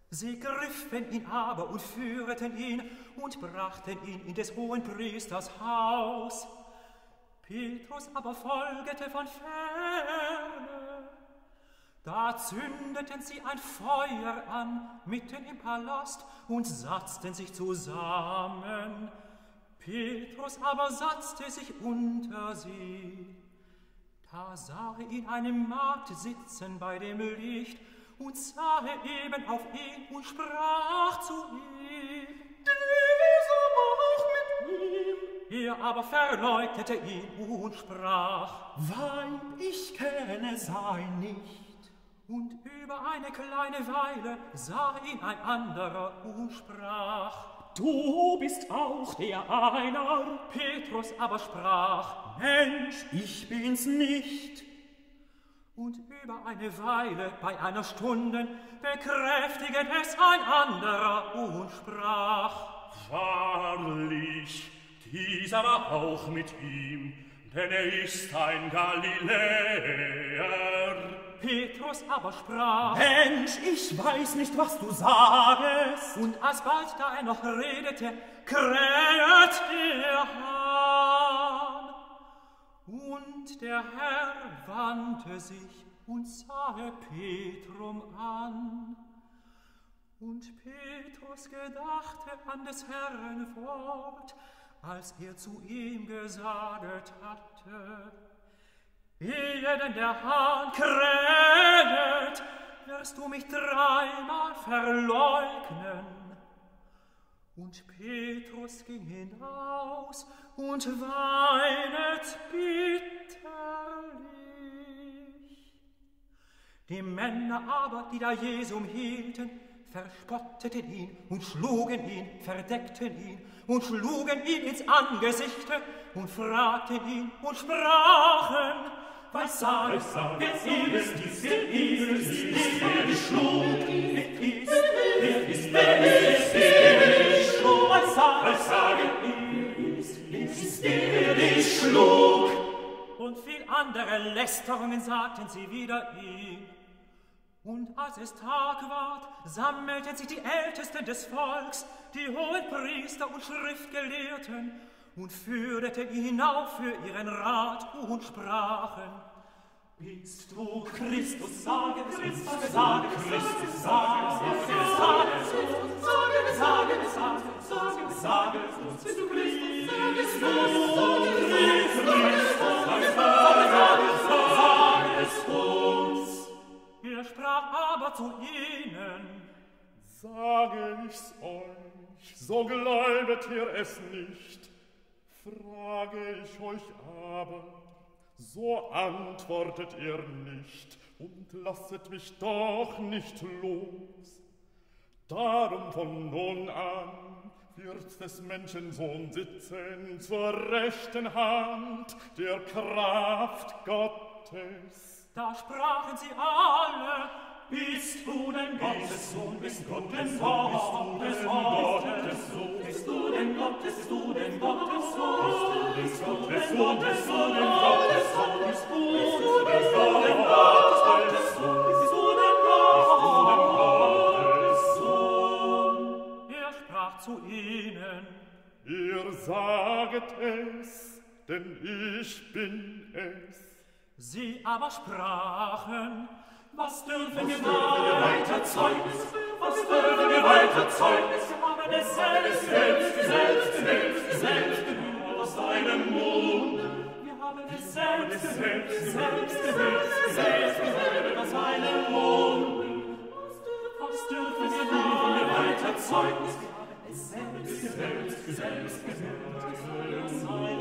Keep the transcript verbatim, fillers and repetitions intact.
Sie griffen ihn aber und führeten ihn und brachten ihn in des hohen Priesters Haus. Petrus aber folgete von ferne. Da zündeten sie ein Feuer an, mitten im Palast, und satzten sich zusammen. Petrus aber satzte sich unter sie. Da sah er ihn eine Magd sitzen bei dem Licht und sah eben auf ihn und sprach zu ihm: Dieser war mit ihm. Er aber verleugnete ihn und sprach: Weib, ich kenne sein nicht. Und über eine kleine Weile sah ihn ein anderer und sprach: Du bist auch der einer. Petrus aber sprach: Mensch, ich bin's nicht. Und über eine Weile, bei einer Stunde, bekräftiget es ein anderer und sprach: Wahrlich, dieser war auch mit ihm, denn er ist ein Galiläer. Petrus aber sprach: Mensch, ich weiß nicht, was du sagest. Und alsbald, da er noch redete, krähet der Hahn. Und der Herr wandte sich und sahe Petrum an. Und Petrus gedachte an des Herrn Wort, als er zu ihm gesaget hatte: Ehe denn der Hahn krähet, wirst du mich dreimal verleugnen. Und Petrus ging hinaus und weinet bitterlich. Die Männer aber, die da Jesum hielten, verspotteten ihn und schlugen ihn, verdeckten ihn und schlugen ihn ins Angesichte und fragten ihn und sprachen: Was sagst du? Wer ist dies? Wer ist dies? Wer dich schlug? Wer ist? Wer ist? Wer ist? Wer dich schlug? Was sagen? Wer ist? Wer ist? Wer dich schlug? Und viel andere Lästerungen sagten sie wider ihn. Und als es Tag ward, sammelten sich die Ältesten des Volks, die Hohenpriester und Schriftgelehrten, und führten ihn hinauf für ihren Rat und sprachen: Bist du Christus, sage es uns, sage Christus, sage es uns, sage es uns, sage es, sage es, sage es, sage es, sage es uns, bist du Christus, sage es uns, sage es, sage es uns. Er sprach aber zu ihnen: Sage ich's euch, so glaubet ihr es nicht. Frage ich euch aber, so antwortet ihr nicht und lasset mich doch nicht los. Darum von nun an wird des Menschensohn sitzen zur rechten Hand der Kraft Gottes. Da sprachen sie alle: Bist du denn Gottes Sohn, bist du denn Gottes Sohn, bist du denn Gottes, bist du denn Gottes Sohn, bist du denn Gottes Sohn, Gottes Sohn, bist du denn Gottes Sohn, bist du denn Gottes Sohn? Er sprach zu ihnen: Ihr saget es, denn ich bin es. Sie aber sprachen: Was dürfen wir weiter Zeugnis? Was dürfen wir weiter Zeugnis? Wir haben es selbst, selbst, selbst, selbst, selbst gehört aus deinem Mund. Wir haben es selbst, selbst, selbst, selbst, selbst gehört aus deinem Mund. Was dürfen wir weiter Zeugnis? Wir haben es selbst, selbst, selbst gehört aus deinem Mund.